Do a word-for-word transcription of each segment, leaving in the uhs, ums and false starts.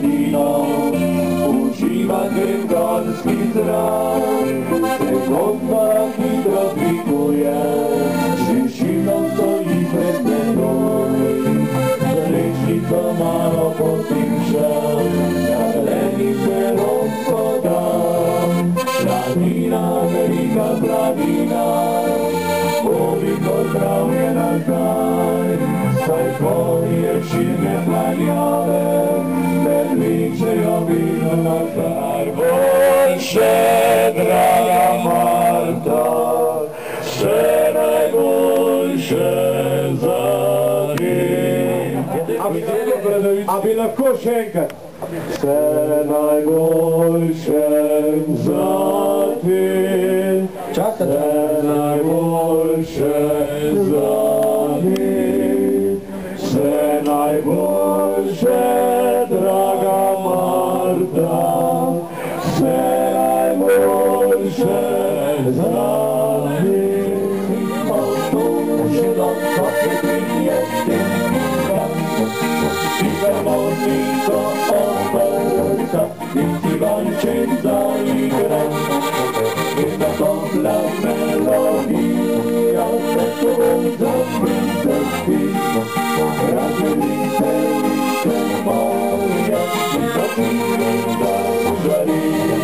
wino, używa gęgarski zrak. Tego taki dopikuje, że zimno stoi bez negoj. Rycznica malo potymsza, jak leni się rozpada. Planina, wielka planina, powiko trawie na kraj. Staj poje silne planiale, ledwicze jowino na kraj. Bądźże, draga Marta, że najbądźże za nim. Aby na koszenkę. Że najbądźże za tym. Że najbądźże za nim. Że najbądźże, draga Marta, że najbądźże za nim. Otwórzcie do kobiety jestem i harmoniko oferta, więc Iwancie zaigra. Jedna dobra melodia, z tobą zapryte śpi. Razem lice, lice moja, i zaczynę zażalić.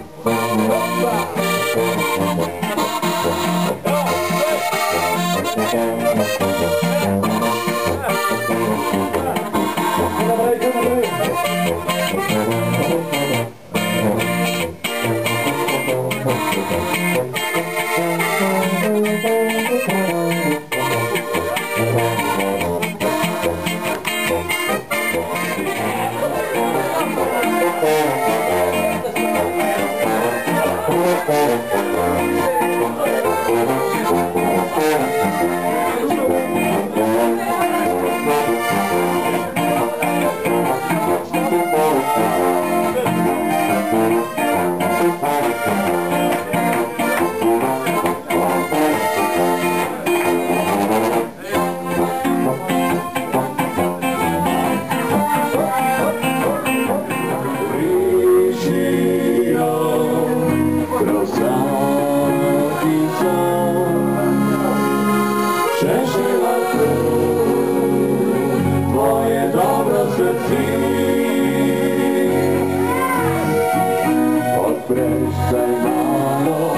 Odprężaj malo,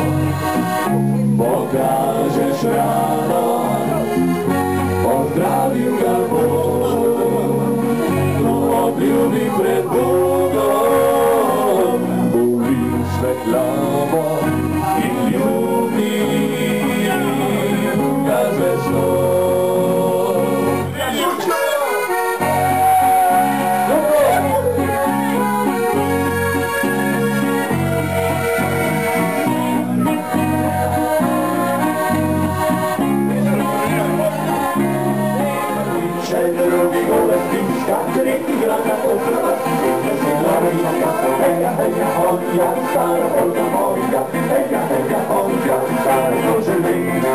pokażesz rano, pozdrawił ga Bóg, no odlubi przed Bogom, mówi świetlawo i lubi ga ze snu. Heja, heja, Olga, stara Olga moja, heja, heja, Olga, stara Rosalina.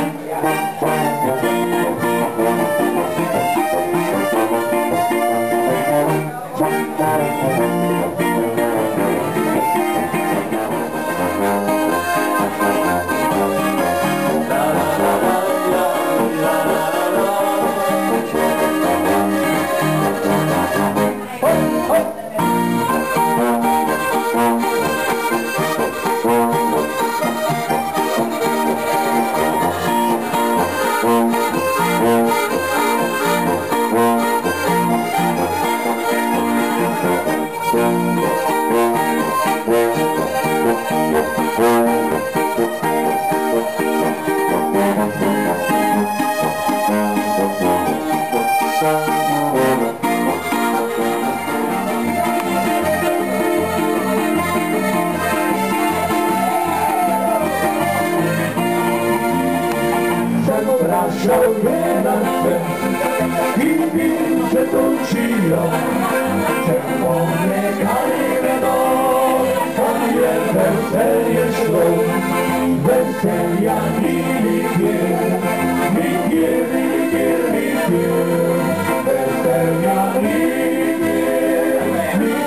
Żołnierze, widzicie to cio, czerwone kalino, tam jest weselje szło, weselia milikier, milikier, milikier, milikier, weselia milikier, milikier.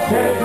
Hej,